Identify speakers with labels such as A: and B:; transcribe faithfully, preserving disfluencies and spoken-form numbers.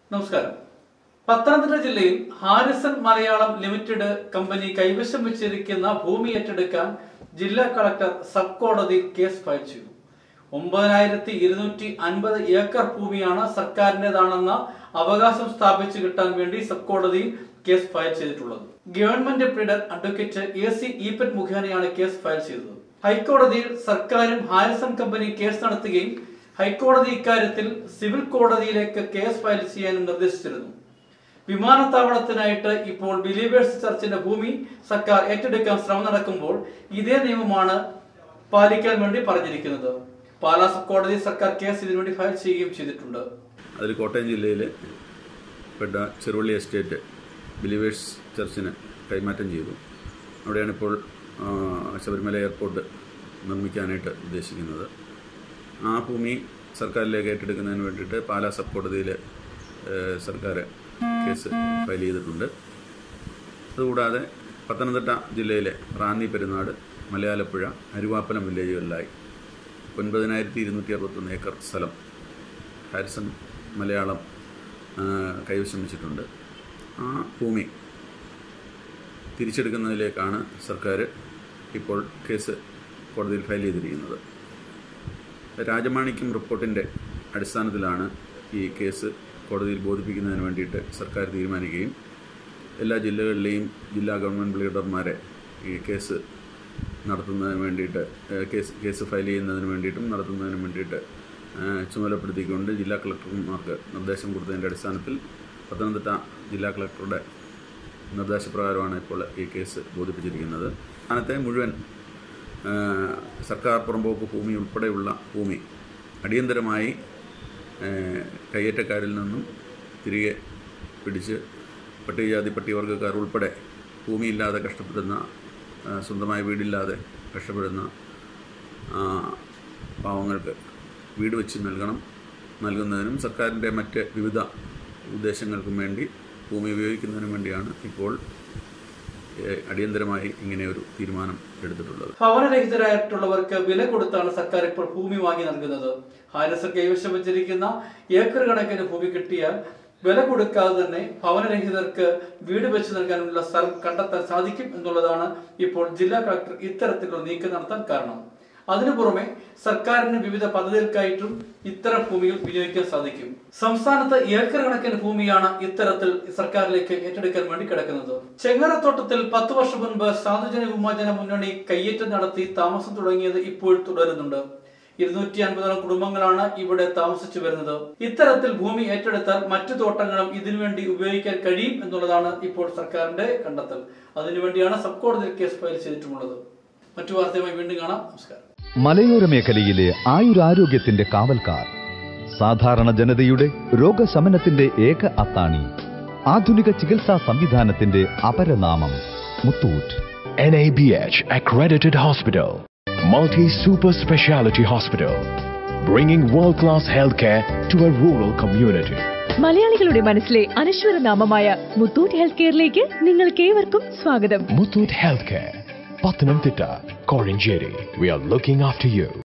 A: നമസ്കാരം. പത്തനംതിട്ട ജില്ലയിൽ Harrison Malayalam limited company കൈവശം വെച്ചിരിക്കുന്ന ഭൂമി ഏറ്റെടുക്കാൻ ജില്ലാ കളക്ടർ സബ് കോടതിയിൽ കേസ് ഫയൽ ചെയ്തു. ഒമ്പതിനായിരത്തി ഇരുന്നൂറ്റി അൻപത് ഏക്കർ ഭൂമിയാണ് സർക്കാരിന്റേതാണെന്ന അവകാശം സ്ഥാപിച്ചു കിട്ടാൻ വേണ്ടി സബ് കോടതിയിൽ കേസ് ഫയൽ ചെയ്തിട്ടുള്ളത്. Government pleader advocate A C Eeppat മുഖേനയാണ് കേസ് ഫയൽ ചെയ്തത്. ഹൈക്കോടതിയിൽ സർക്കാരും ഹാരിസൺ കമ്പനി കേസ് നടത്തുകയും ഹൈക്കോടതി ഇക്കാര്യത്തിൽ സിവിൽ കോടതിയിലേക്ക് കേസ് ഫയൽ ചെയ്യാനും നിർദ്ദേശിച്ചിരുന്നു. വിമാനത്താവളത്തിനായിട്ട് ഇപ്പോൾ ബിലീവേഴ്സ് ചർച്ചിന്റെ ഭൂമി സർക്കാർ ഏറ്റെടുക്കാൻ ശ്രമം നടക്കുമ്പോൾ ഇതേ നിയമമാണ് പാലിക്കാൻ വേണ്ടി പറഞ്ഞിരിക്കുന്നത്. പാലാ സബ് കോടതി സർക്കാർ കേസ് ഇതിനുവേണ്ടി ഫയൽ ചെയ്യുകയും ചെയ്തിട്ടുണ്ട്.
B: അതിൽ കോട്ടയം ജില്ലയിലെ പെട്ട ചെറുവള്ളി എസ്റ്റേറ്റ് ബിലീവേഴ്സ് ചർച്ചിന് കൈമാറ്റം ചെയ്തു. അവിടെയാണ് ഇപ്പോൾ ശബരിമല എയർപോർട്ട് നിർമ്മിക്കാനായിട്ട് ഉദ്ദേശിക്കുന്നത്. ആ ഭൂമി സർക്കാരിലേക്ക് ഏറ്റെടുക്കുന്നതിന് വേണ്ടിയിട്ട് പാലാ സബ് കോടതിയിൽ സർക്കാർ കേസ് ഫയൽ ചെയ്തിട്ടുണ്ട്. അതുകൂടാതെ പത്തനംതിട്ട ജില്ലയിലെ റാന്നി, പെരുന്നാട്, മലയാലപ്പുഴ, അരുവാപ്പലം വില്ലേജുകളിലായി ഒൻപതിനായിരത്തി ഇരുന്നൂറ്റി അറുപത്തൊന്ന് ഏക്കർ സ്ഥലം ഹാരിസൺ മലയാളം കൈവശം വെച്ചിട്ടുണ്ട്. ആ ഭൂമി തിരിച്ചെടുക്കുന്നതിലേക്കാണ് സർക്കാർ ഇപ്പോൾ കേസ് കോടതിയിൽ ഫയൽ ചെയ്തിരിക്കുന്നത്. രാജമാണിക്യം റിപ്പോർട്ടിൻ്റെ അടിസ്ഥാനത്തിലാണ് ഈ കേസ് കോടതിയിൽ ബോധിപ്പിക്കുന്നതിന് വേണ്ടിയിട്ട് സർക്കാർ തീരുമാനിക്കുകയും എല്ലാ ജില്ലകളിലെയും ജില്ലാ ഗവൺമെൻറ് പ്ലീഡർമാരെ ഈ കേസ് നടത്തുന്നതിന് വേണ്ടിയിട്ട് കേസ് കേസ് ഫയൽ ചെയ്യുന്നതിന് വേണ്ടിയിട്ടും നടത്തുന്നതിന് വേണ്ടിയിട്ട് ചുമതലപ്പെടുത്തിക്കൊണ്ട് ജില്ലാ കളക്ടർമാർക്ക് നിർദ്ദേശം കൊടുത്തതിൻ്റെ അടിസ്ഥാനത്തിൽ പത്തനംതിട്ട ജില്ലാ കളക്ടറുടെ നിർദ്ദേശപ്രകാരമാണ് ഇപ്പോൾ ഈ കേസ് ബോധിപ്പിച്ചിരിക്കുന്നത്. സ്ഥാനത്തെ മുഴുവൻ സർക്കാർ പുറമ്പോക്ക് ഭൂമി ഉൾപ്പെടെയുള്ള ഭൂമി അടിയന്തരമായി കയ്യേറ്റക്കാരിൽ നിന്നും തിരികെ പിടിച്ച് പട്ടികജാതി പട്ടികവർഗ്ഗക്കാർ ഉൾപ്പെടെ ഭൂമിയില്ലാതെ കഷ്ടപ്പെടുന്ന, സ്വന്തമായ വീടില്ലാതെ കഷ്ടപ്പെടുന്ന പാവങ്ങൾക്ക് വീട് വെച്ച് നൽകണം. നൽകുന്നതിനും സർക്കാരിൻ്റെ മറ്റ് വിവിധ ഉദ്ദേശങ്ങൾക്കും വേണ്ടി ഭൂമി ഉപയോഗിക്കുന്നതിനും വേണ്ടിയാണ് ഇപ്പോൾ അടിയന്തരമായി ഇങ്ങനെ ഒരു തീരുമാനം എടുത്തിട്ടുള്ളത്.
A: ഭവനരഹിതരായിട്ടുള്ളവർക്ക് വില കൊടുത്താണ് സർക്കാർ ഇപ്പോൾ ഭൂമി വാങ്ങി നൽകുന്നത്. ഹാരിസൺ കൈവശം വെച്ചിരിക്കുന്ന ഏക്കർ കണക്കിന് ഭൂമി കിട്ടിയാൽ വില കൊടുക്കാതെ തന്നെ ഭവനരഹിതർക്ക് വീട് വെച്ച് നൽകാനുള്ള സ്ഥലം കണ്ടെത്താൻ സാധിക്കും എന്നുള്ളതാണ് ഇപ്പോൾ ജില്ലാ കളക്ടർ ഇത്തരത്തിലുള്ള നീക്കം നടത്താൻ കാരണം. അതിനു പുറമെ സർക്കാരിന് വിവിധ പദ്ധതികൾക്കായിട്ടും ഇത്തരം ഭൂമികൾ വിനിയോഗിക്കാൻ സാധിക്കും. സംസ്ഥാനത്ത് ഏക്കർ കണക്കിന് ഭൂമിയാണ് ഇത്തരത്തിൽ സർക്കാരിലേക്ക് ഏറ്റെടുക്കാൻ വേണ്ടി കിടക്കുന്നത്. ചെങ്ങരത്തോട്ടത്തിൽ പത്ത് വർഷം മുൻപ് സാധുജന വിമോചന മുന്നണി കയ്യേറ്റം നടത്തി താമസം തുടങ്ങിയത് ഇപ്പോൾ തുടരുന്നുണ്ട്. ഇരുന്നൂറ്റി അൻപതോളം കുടുംബങ്ങളാണ് ഇവിടെ താമസിച്ചു വരുന്നത്. ഇത്തരത്തിൽ ഭൂമി ഏറ്റെടുത്താൽ മറ്റു തോട്ടങ്ങളും ഇതിനുവേണ്ടി ഉപയോഗിക്കാൻ കഴിയും എന്നുള്ളതാണ് ഇപ്പോൾ സർക്കാരിന്റെ കണ്ടെത്തൽ. അതിനുവേണ്ടിയാണ് സബ് കോടതിയിൽ കേസ് ഫയൽ ചെയ്തിട്ടുള്ളത്. മറ്റു വാർത്തയുമായി വീണ്ടും കാണാം. നമസ്കാരം.
C: മലയോര മേഖലയിലെ ആയുരാരോഗ്യത്തിന്റെ കാവൽക്കാർ, സാധാരണ ജനതയുടെ രോഗശമനത്തിന്റെ ഏക അത്താണി, ആധുനിക ചികിത്സാ സംവിധാനത്തിന്റെ അപരനാമം Muthoot.
D: N A B H accredited hospital, multi-super speciality hospital, bringing world-class healthcare to a rural community.
E: മലയാളികളുടെ മനസ്സിലെ അനശ്വര നാമമായ മുത്തൂറ്റ് ഹെൽത്ത് കെയറിലേക്ക് നിങ്ങൾക്ക് ഏവർക്കും സ്വാഗതം.
D: Muthoot Healthcare, Pathanamthitta, Koranjeri. We are looking after you.